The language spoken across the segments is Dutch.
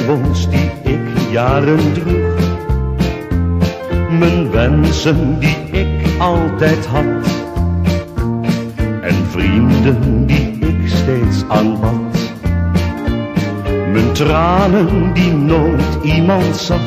wens die ik jaren droeg, mijn wensen die ik altijd had, en vrienden die ik steeds aanbad. Mijn tranen die nooit iemand zag,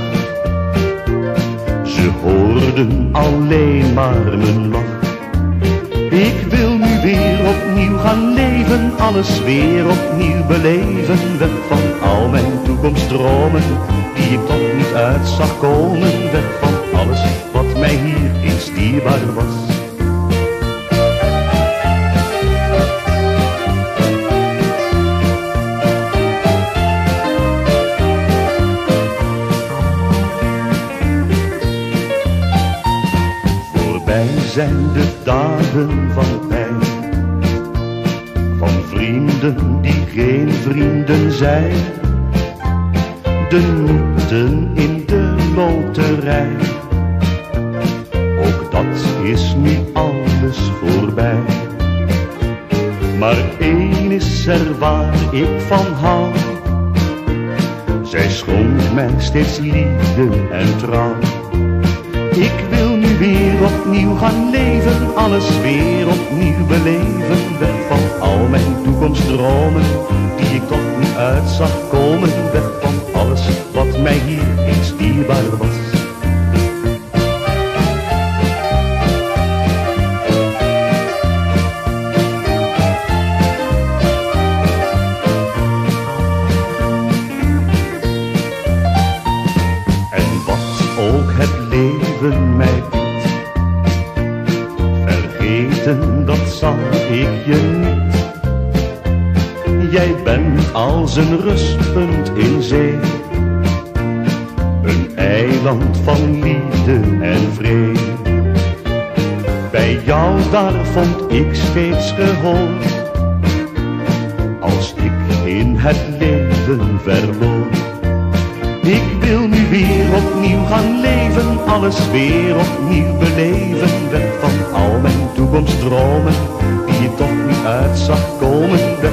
ze hoorden alleen maar mijn lach. Ik wil nu weer opnieuw gaan leven, alles weer opnieuw beleven. Weg van al mijn toekomstdromen, die ik toch niet uit zag komen. Weg van alles wat mij hier eens dierbaar was. Voorbij zijn de dagen van pijn, van vrienden die geen vrienden zijn, de noten in de loterij. Ook dat is nu alles voorbij. Maar één is er waar ik van hou, zij schonk mij steeds liefde en trouw. Ik wil nu weer opnieuw gaan leven, alles weer opnieuw beleven. Weg van al mijn toekomstdromen, die ik toch niet uit zag komen. Weg van alles wat mij hier eens dierbaar was. En wat ook het leven mij biedt, vergeten dat zal ik je niet. Jij bent als een rustpunt in zee, een eiland van liefde en vrede. Bij jou daar vond ik steeds gehoor, als ik in het leven verloor. Ik wil nu weer opnieuw gaan leven, alles weer opnieuw beleven. Weg van al mijn toekomstdromen, die ik toch niet uit zag komen. Weg